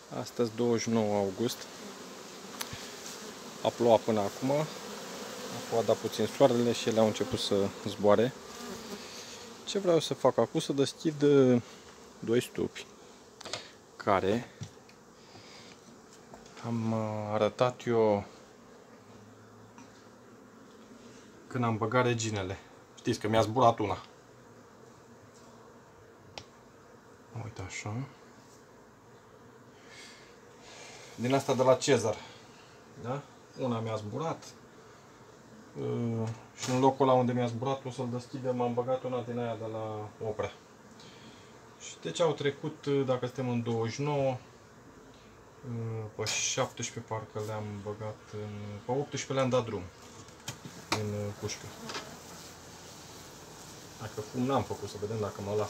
Astăzi 29 august. A plouat până acum. A plouat, dat puțin soarele și ele au început să zboare. Ce vreau să fac acum? Să deschid doi stupi care am arătat eu când am băgat reginele. Știți că mi-a zburat una. Uite așa. Din asta de la Cezar. Da? Una mi-a zburat. Și în locul ăla unde mi-a zburat, o să-l deschidem, am băgat una din aia de la Oprea. Și deci au trecut, dacă suntem în 29, pe 17 parcă le-am băgat, pe 18 le-am dat drum în pușcă. Dacă fum n-am făcut, să vedem dacă mă las.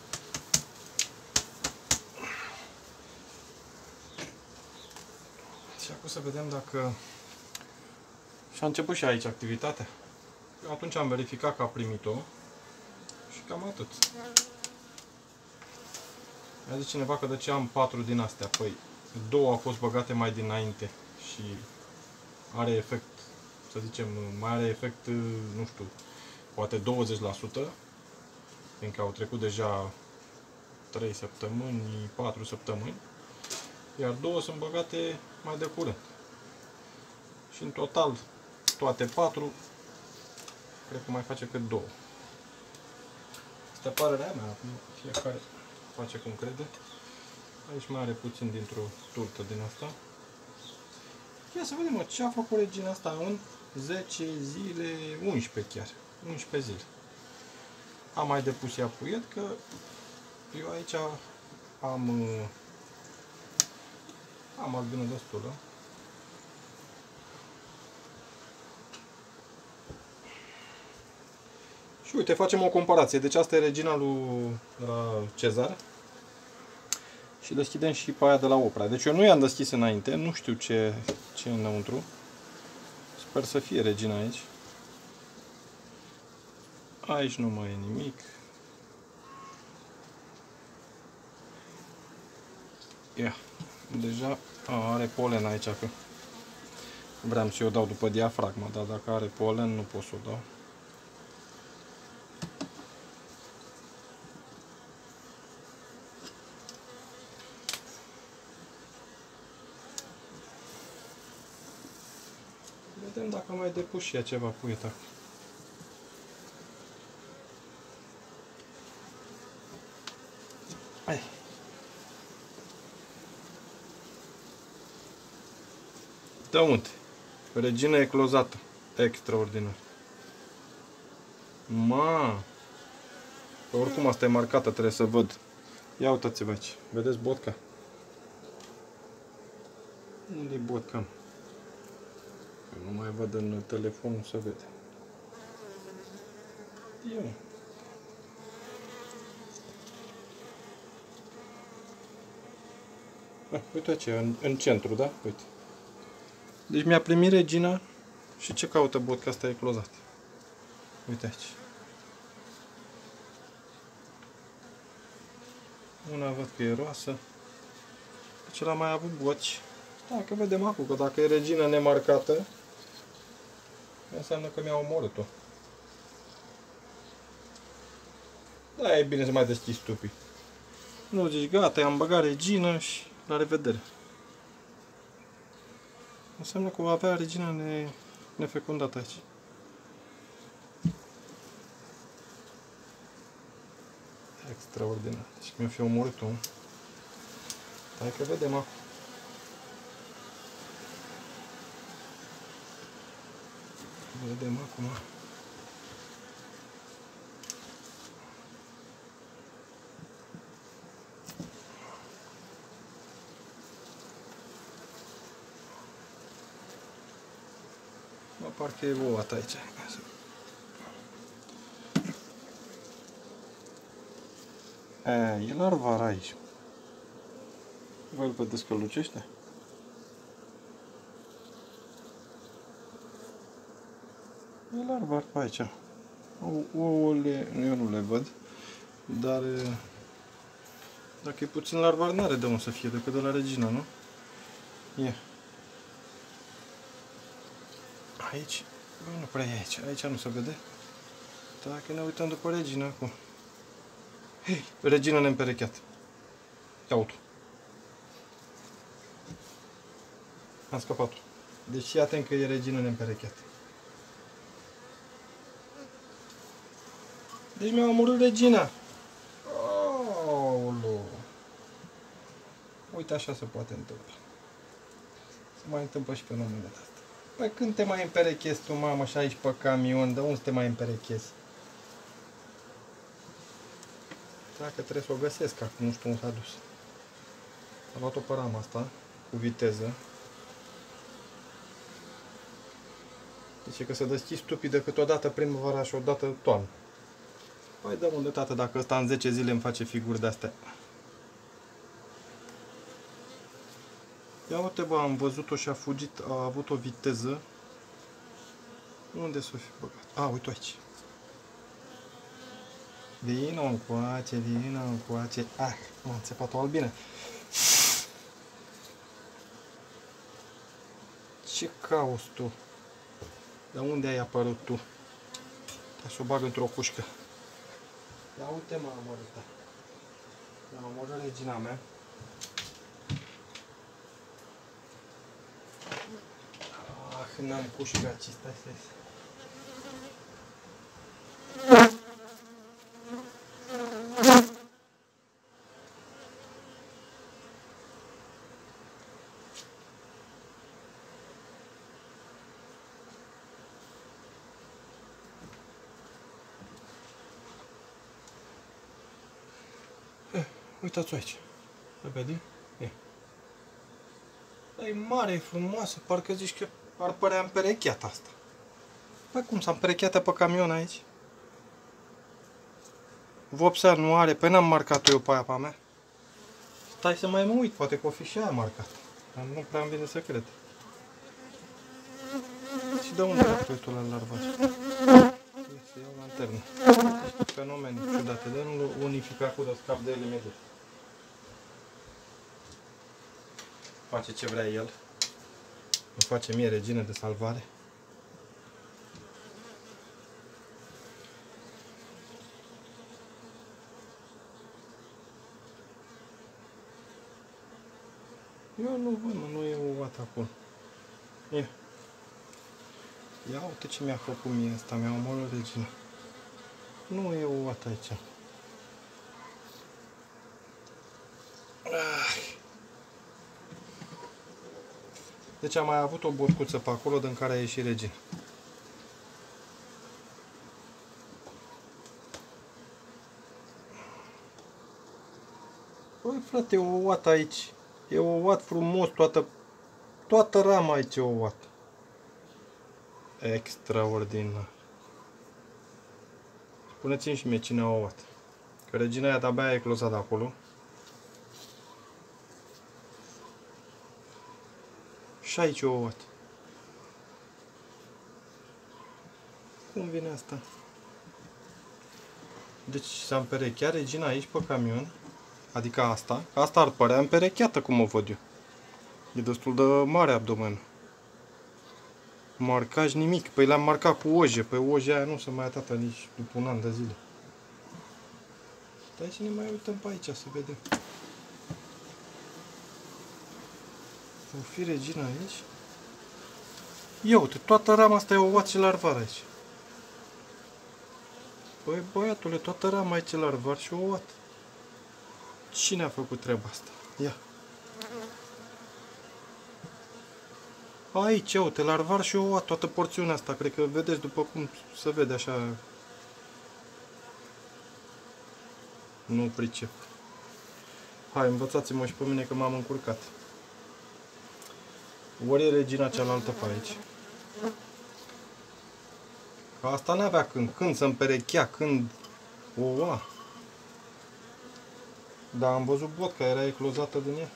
Și acum să vedem dacă... Și a început și aici activitatea. Eu atunci am verificat că a primit-o și cam atât. Mi-a zis cineva că de ce am 4 din astea. Păi, 2 au fost băgate mai dinainte și are efect, să zicem, mai are efect, nu știu, poate 20%, fiindcă au trecut deja 3 săptămâni, 4 săptămâni, iar 2 sunt băgate mai de curând. Și în total, toate 4, cred că mai face cât 2. Asta e părerea mea, fiecare face cum crede. Aici mai are puțin dintr-o turtă din asta. Ia să vedem, ce a făcut regina asta în 10 zile, 11 chiar, 11 zile. Am mai depus ea puiet, că eu aici am albină destulă. Și uite, facem o comparație. Deci asta e regina lui Cezar. Și deschidem și pe aia de la Oprea. Deci eu nu i-am deschis înainte, nu știu ce e înăuntru. Sper să fie regina aici. Aici nu mai e nimic. Ia, deja are polen aici, că vreau să o dau după diafragma, dar dacă are polen nu pot să o dau. Vedem dacă mai depus și ea ceva puiet acum. Hai. Da, unde? Regina eclozată. Extraordinar. Ma! Oricum asta e marcată, trebuie să văd. Ia uitați-vă aici. Vedeți botca? Unde e botca? Eu nu mai văd în telefon, nu se vede. Ia. Uite aici, în centru, da? Uite. Deci mi-a primit regina și ce caută botca asta eclozată? Uite aici. Una văd că e roasă. Deci l-a mai avut boci. Dacă vedem acum că dacă e regina nemarcată, înseamnă că mi-a omorât-o. Da, e bine să mai deschizi stupii. Nu zici, gata, am băgat regină și la revedere. Înseamnă că o avea regina nefecundată aici. Extraordinar. Deci mi-a fi omorât-o. Hai că vedem acum. Vedem acum. Mă, parcă e ouat aici. E larvar aici. Voi îl vedeți că lucește? E larvar pe aici. Ouăle, eu nu le văd, dar Dacă e puțin larvar, n-are de unde să fie, decât de la regina, nu? Ia. Aici, bă, nu prea e aici. Aici nu se vede. Dacă ne uităm după regina acum. Hei, regina neîmperecheată. Ia uite. Am scăpat-o. Deci iată că e regina neîmperecheată. Deci mi-a omorât regina. Aoleu. Uite, așa se poate întâmpla. Se mai întâmplă și fenomenul ăsta. Păi când te mai împerechezi tu, mamă, și aici pe camion, de unde te mai împerechezi? Dacă trebuie să o găsesc acum, nu știu unde s-a dus. Am luat-o pe rama asta, cu viteză. Deci că se deschizi stupidă câteodată primăvara și odată toamnă. Păi dă unde, tată, dacă ăsta în 10 zile îmi face figuri de-astea. Ia uite, bă, am văzut-o și a fugit, a avut o viteză. Unde s-o fi băgat? A, uite aici. Vină încoace, vină încoace. Ah, m-a înțepat o albină. Ce cauți tu? De unde ai apărut tu? Te să o bag într-o cușcă. Ia uite, m-a omorât. M-a omorât regina mea. Ah, n-am cușcă aici, stai. Uitați-o aici. Să vede? E. E mare, e frumoasă, parcă zici că ar părea împerecheată asta. Păi cum s-a împerecheată pe camion aici? Vopsea nu are, păi n-am marcat-o eu pe aia pe a mea. Stai să mai mă uit, poate că o fi și aia marcat. Dar nu prea îmi vine să cred. Și de unde a pus-o la larvaj? Să iau lanternă. Fenomene ciudate, de nu unifica cu de scap de ele imediat. Face ce vrea el. Îmi face mie regină de salvare. Eu nu văd, mă, nu e o oată acolo. Ia. Ia uite ce mi-a făcut mie asta, mi-a omorât regina. Nu e o oată aici. Deci am mai avut o borcuță pe acolo din care a ieșit regina. Băi frate, e o oată aici. E o oată frumos, toată rama aici e o oată. Extraordinar. Spuneți-mi și mie cine a oată. Că regina aia de-abia a eclozat de acolo. Și aici e o oată. Cum vine asta? Deci s-a împerecheat regina aici pe camion. Adică asta. Asta ar părea împerecheată cum o văd eu. E destul de mare abdomenul. Marcaj nimic. Păi le-am marcat cu oje. Păi ojea aia nu se mai atâta nici după un an de zile. Stai să ne mai uităm pe aici să vedem. O fi regina aici? Ia uite, toată rama asta e o oată și larvar aici. Băi băiatule, toată rama aici e larvar și o oată. Cine a făcut treaba asta? Ia. Aici, uite, larvar și o oată, toată porțiunea asta. Cred că vedeți după cum se vede așa. Nu pricep. Hai, învățați-mă și pe mine că m-am încurcat. Ori e regina cealaltă pe aici. Că asta n-avea când se împerechea, când o oa. Dar am văzut botca, era eclozată din ea.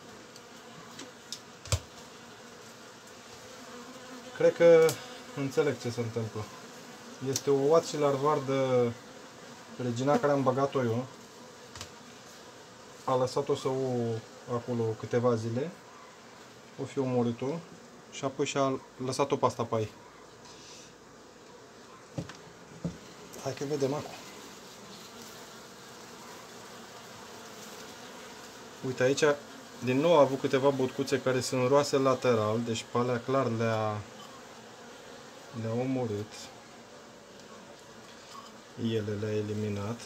Cred că înțeleg ce se întâmplă. Este o oată și larvar de regina care am băgat-o eu. a lăsat-o să o acolo câteva zile, o fi omorât-o și apoi și-a lăsat-o pe asta pe ei. Hai că vedem acum. Uite aici, din nou a avut câteva botcuțe care sunt roase lateral, deci pe alea clar le-a omorât. Ele le-a eliminat.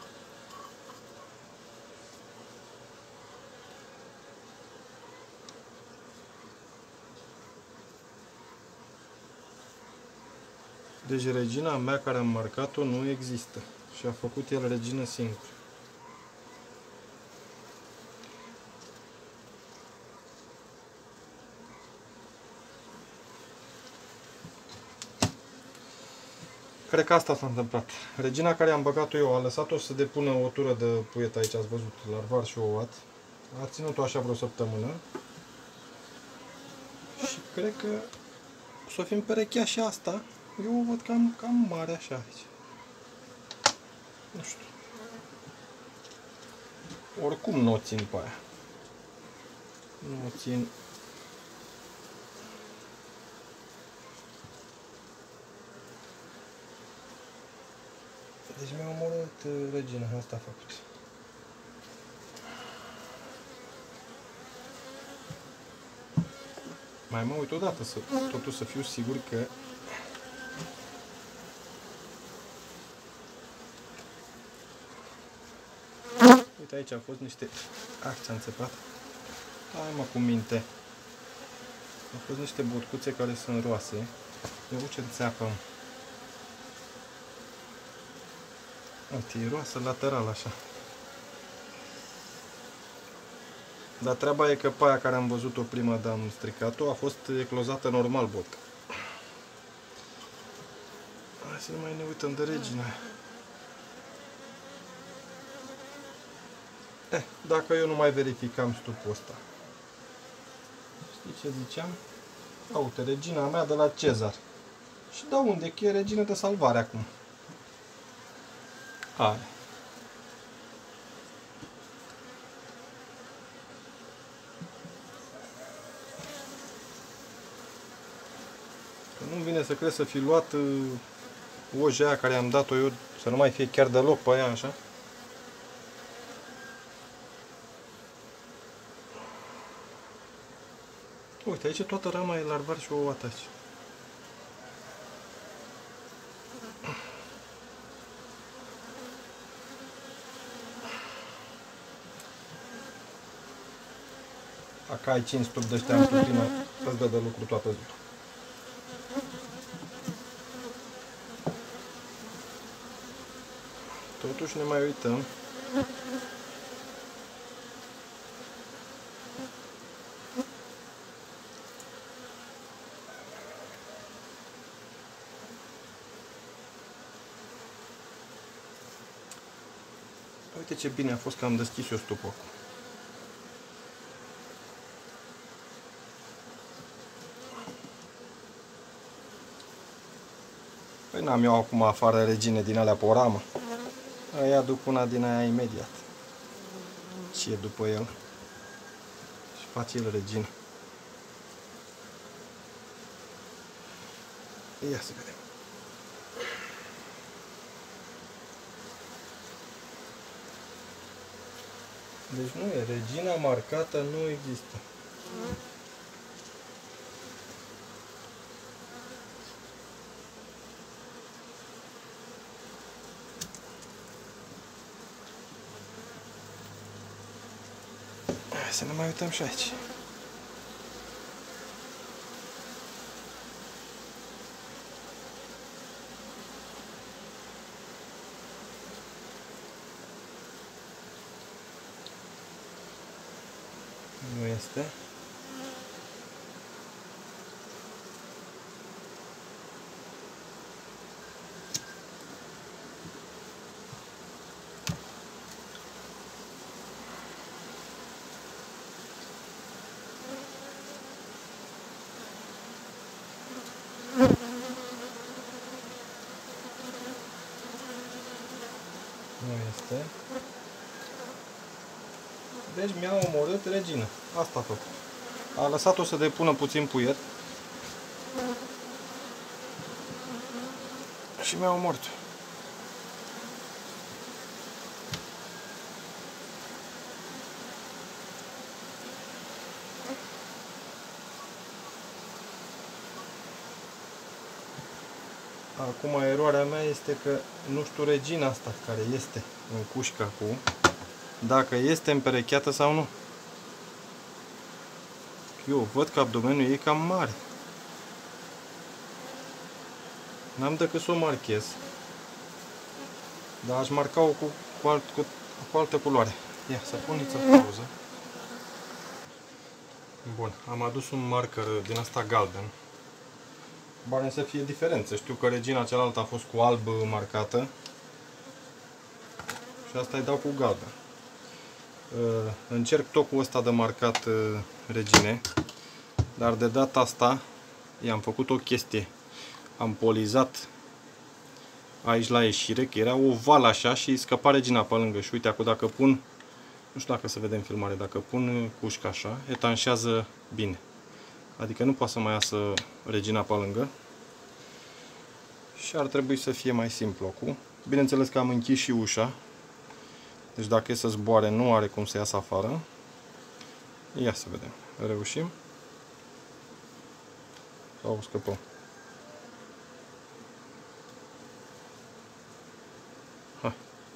Deci regina mea care am marcat-o nu există și a făcut el regină singur. Cred că asta s-a întâmplat. Regina care am băgat-o eu a lăsat-o să depună o tură de puiet aici, ați văzut, larvar și ouat. A ținut-o așa vreo săptămână. Și cred că o să fim perechea și asta. Eu o văd cam mare așa aici. Nu știu. Oricum nu o țin pe aia. Nu o țin. Deci mi-a omorât regina, asta a făcut. Mai mă uit odată, totuși să fiu sigur că... Uite, aici au fost niște... ți-am țepat. Hai mă cu minte. Au fost niște botcuțe care sunt roase. Eu ce țeapă. Uite, e roasă lateral așa. Dar treaba e că pe aia care am văzut-o prima de am stricat-o a fost eclozată normal botca. Hai să nu mai ne uităm de regina. Dacă eu nu mai verificam stupul ăsta. Știi ce ziceam? Uite, regina mea de la Cezar. Și da unde? Că e regină de salvare acum. Hai. Că nu vine să crezi să fi luat oja aia care am dat-o eu, să nu mai fie chiar deloc pe ea așa. Uite, aici toată rama e larvar și ouat aici. Dacă ai 5 stup de ăștia în tutină, să-ți dă de lucru toată ziua. Totuși ne mai uităm. Uite ce bine a fost că am deschis eu stupul acum. Păi n-am eu acum afară regine din alea pe o ramă. Îi aduc una din aia imediat. Și e după el. Și face el regină. Ia să vedem. Deci nu e, regina marcată nu există. Hai să ne mai uităm și aici. Nu este. Nu este. Deci mi-a omorât regina. Asta a făcut. A lăsat-o să depună puțin puiet. Și mi-a omorât. Acum eroarea mea este că nu știu regina asta care este în cușcă acum, dacă este împerecheată sau nu. Eu văd că abdomenul ei cam mare. N-am decât să o marchez. Dar aș marca-o cu altă culoare. Ia, să puneți în pauză. Bun, am adus un marker din asta galben. Bine să fie diferență. Știu că regina cealaltă a fost cu alb marcată. Și asta îi dau cu galben. Încerc tot cu ăsta de marcat regine. Dar de data asta i-am făcut o chestie. Am polizat aici la ieșire, că era oval așa și scăpa regina pe lângă. Și uite, acum dacă pun, nu știu dacă se vede în filmare, dacă pun cușca așa, etanșează bine. Adică nu poate să mai iasă regina pe lângă. Și ar trebui să fie mai simplu acum. Bineînțeles că am închis și ușa. Deci dacă e să zboare, nu are cum să iasă afară. Ia să vedem. Reușim? Sau scăpăm? Hai.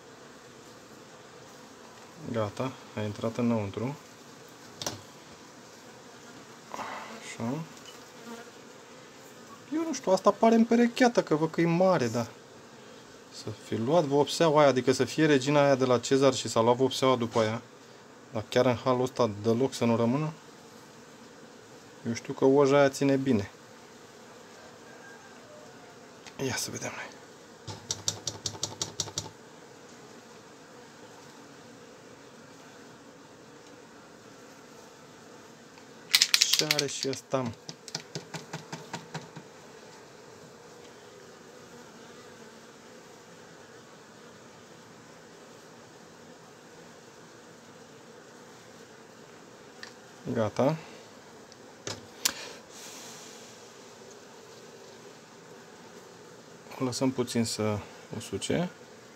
Gata, a intrat înăuntru. Așa. Eu nu știu, asta pare împerecheată, că văd că e mare, da. Să fi luat vopseaua aia, adică să fie regina aia de la Cezar și s-a luat vopseaua după aia. Dar chiar în halul ăsta deloc să nu rămână? Eu știu că oja aia ține bine. Ia să vedem noi. Ce are și ăsta? Gata. O lăsăm puțin să usuce.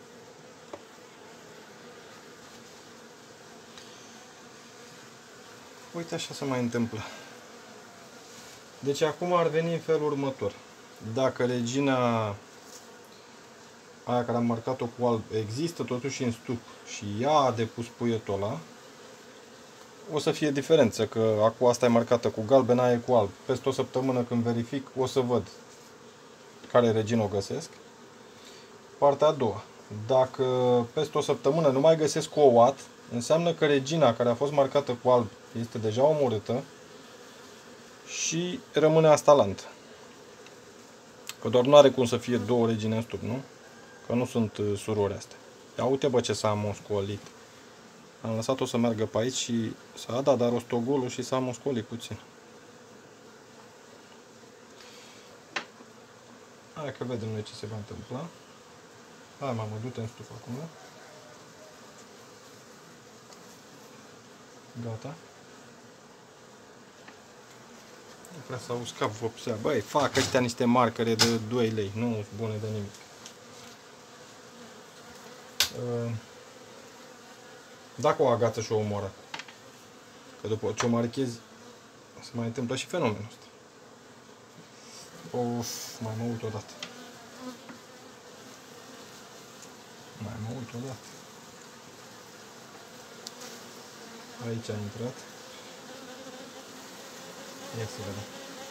Uite, așa se mai întâmplă. Deci acum ar veni în felul următor. Dacă regina aia care am marcat-o cu alb există totuși în stup și ea a depus puietul ăla, o să fie diferență, că acum asta e marcată cu galben, aia e cu alb. Peste o săptămână când verific o să văd care regină o găsesc. Partea a doua. Dacă peste o săptămână nu mai găsesc o ouat, înseamnă că regina care a fost marcată cu alb este deja omorâtă și rămâne asta lantă. Că doar nu are cum să fie două regine în stup, nu? Că nu sunt surori astea. Ia uite bă ce s-a moscolit. Am lăsat-o să meargă pe aici și s-a dat dar rostogolul și s-a moscolit puțin. Hai că vedem noi ce se va întâmpla. Hai mamă, du-te în stup acum. Gata. Nu prea s-a uscat vopsea. Băi, fac ăștia niște marcare de 2 lei. Nu sunt bune de nimic. Dacă o agață și o omoară. Că după ce o marchezi, se mai întâmplă și fenomenul ăsta. Of, mai mă uit odată. Mai mă uit odată. Aici a intrat. Ia să vedem.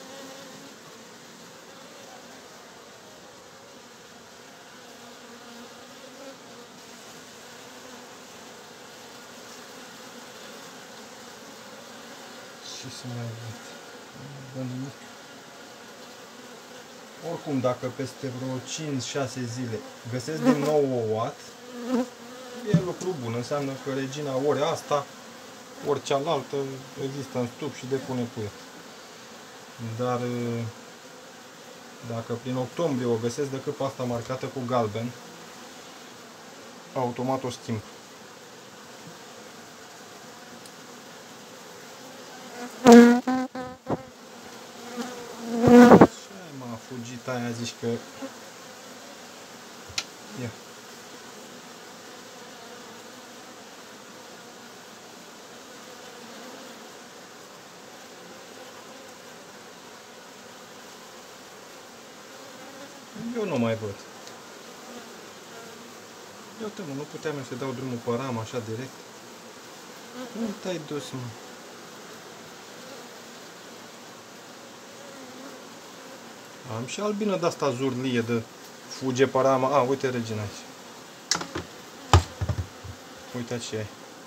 Și să mai văd nimic. Oricum, dacă peste vreo 5-6 zile găsesc din nou o ouat, e lucru bun. Înseamnă că regina ori asta, ori cealaltă există în stup și depune puiet. Dar dacă prin octombrie o găsesc decât pe asta marcată cu galben, automat o schimb. aia zici că... Ia. Eu nu mai văd. Iată mă, nu puteam eu să dau drumul pe ramă așa direct. Nu te-ai dus, mă. Am și albină de-asta zurlie de fuge pe ramă. A, uite regina aici. Uite ce ai.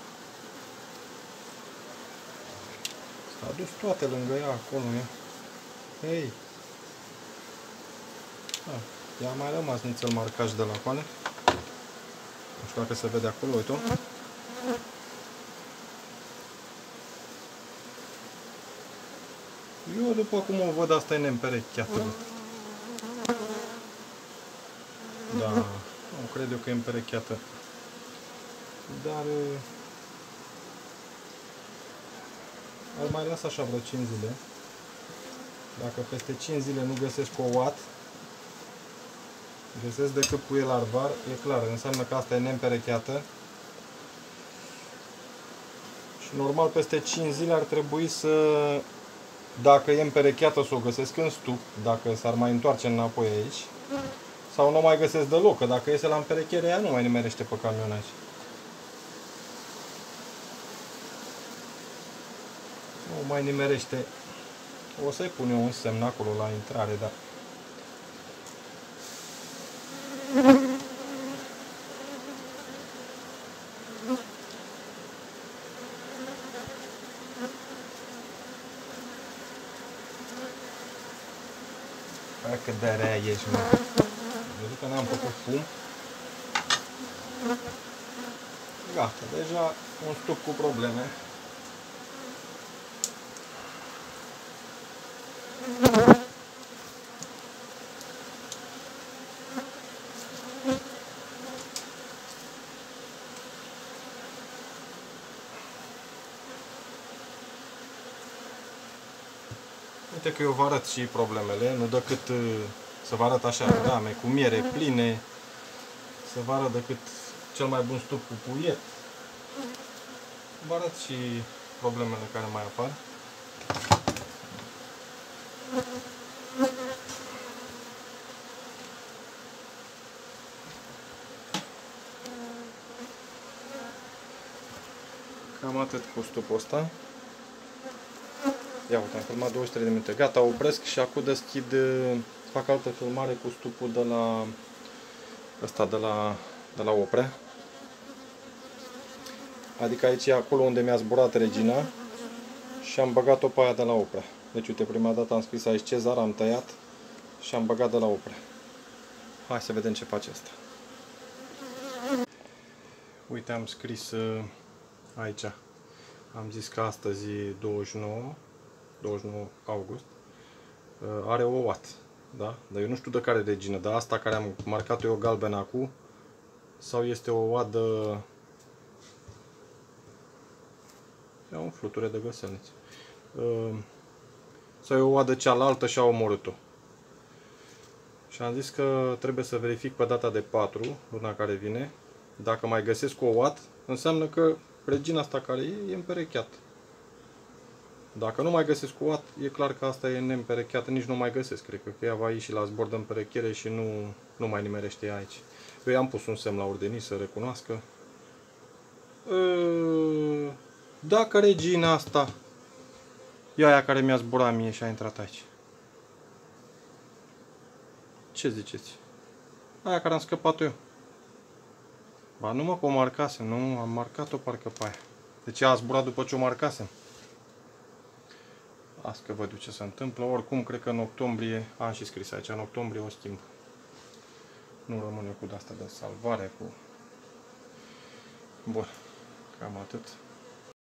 S-a dus toate lângă ea acolo, ia. Hei! Ea a mai rămas nițel marcaj de la coane. Nu știu dacă se vede acolo, uite-o. Eu după cum o văd, asta e neîmperecheată. Da, nu cred eu că e împerecheată. Dar... Îl mai las așa vreo 5 zile. Dacă peste 5 zile nu găsesc o oat, găsesc decât puiel larvar, e clar, înseamnă că asta e neîmperecheată. Și normal peste 5 zile ar trebui să, dacă e împerecheată, să o găsesc în stup, dacă s-ar mai întoarce înapoi aici. Sau nu mai găsesc deloc, că dacă iese la împerechere, ea nu mai nimerește pe camion aici. Nu mai nimerește. O să-i pun eu un semn acolo la intrare, dar... Hai cât de rea ești, mă. Văzut că n-am făcut fum. Gata, deja un stup cu probleme. Uite că eu vă arăt și problemele, nu decât să vă arăt așa rame cu miere pline, să vă arăt decât cel mai bun stup cu puiet. Vă arăt și problemele care mai apar. Cam atât cu stupul ăsta. Ia uite, am filmat 23 de minute. Gata, opresc și acum deschid, fac altă filmare cu stupul de la ăsta, de la opre. Adică aici e acolo unde mi-a zburat regina și am băgat-o pe aia de la opre. Deci uite, prima dată am scris aici Cezar, am tăiat și am băgat de la opre. Hai să vedem ce face asta. Uite, am scris aici. Am zis că astăzi e 29 august. Are o oat. Da? Dar eu nu știu de care regină. Dar asta care am marcat eu galben acum, sau este o oadă... Ia un fluture de găselniță. Sau e o oadă cealaltă și a omorât-o. Și am zis că trebuie să verific pe data de 4, luna care vine. Dacă mai găsesc o oat, înseamnă că regina asta care e împerecheată. Dacă nu mai găsesc o oat, e clar că asta e neîmperecheată, nici nu mai găsesc. Cred că ea va ieși la zbor de împerechere și nu mai nimerește ea aici. Eu i-am pus un semn la urdenii să recunoască. Dacă regina asta e aia care mi-a zburat mie și a intrat aici. Ce ziceți? Aia care am scăpat-o eu. Ba nu mă, că o marcasem, nu? Am marcat-o parcă pe aia. Deci ea a zburat după ce o marcasem. Asta că văd eu ce se întâmplă. Oricum, cred că în octombrie, am și scris aici, în octombrie o schimb. Nu rămâne cu de-asta de salvare, cu... Bun, cam atât.